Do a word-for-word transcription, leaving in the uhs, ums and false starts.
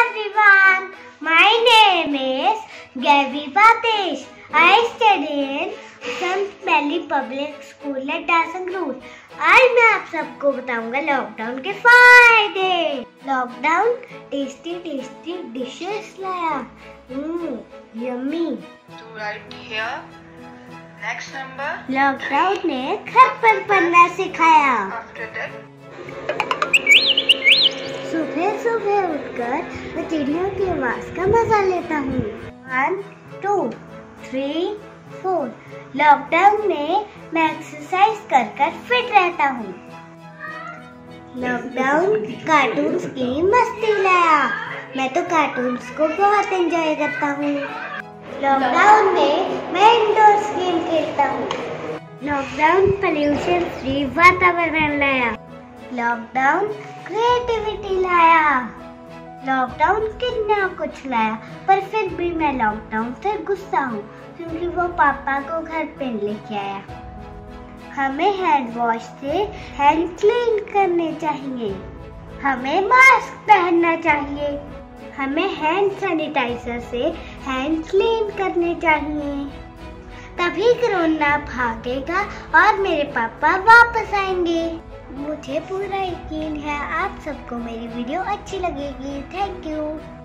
everyone, my name is Gavi Batish. I study in Sant Valley Public School at Dasangrur. आज मैं आप सबको बताऊंगा लॉकडाउन के फायदे। लॉकडाउन टेस्टी टेस्टी डिशेस लाया, yummy. To write here, next number. Lockdown ने घर पर पढ़ना सिखाया। After that, सुबह सुबह उठकर मैं चिड़ियों की आवाज का मजा लेता हूँ। One two three four. Lockdown में मैं एक्सरसाइज कर कर फिट रहता हूँ। लॉकडाउन कार्टून्स की मस्ती लाया, मैं तो कार्टून्स को बहुत एंजॉय करता हूँ। लॉकडाउन में मैं इंडोर गेम खेलता हूँ। लॉकडाउन पोल्यूशन फ्री वातावरण लाया। लॉकडाउन क्रिएटिविटी लाया। लॉकडाउन कितना कुछ लाया, पर फिर भी मैं लॉकडाउन से गुस्सा हूँ क्योंकि वो पापा को घर पे लेके आया। हमें हैंड वॉश से हैंड क्लीन करने चाहिए। हमें मास्क पहनना चाहिए। हमें हैंड सैनिटाइजर से हैंड क्लीन करने चाहिए। तभी कोरोना भागेगा और मेरे पापा वापस आएंगे। मुझे पूरा यकीन है आप सबको मेरी वीडियो अच्छी लगेगी। Thank you.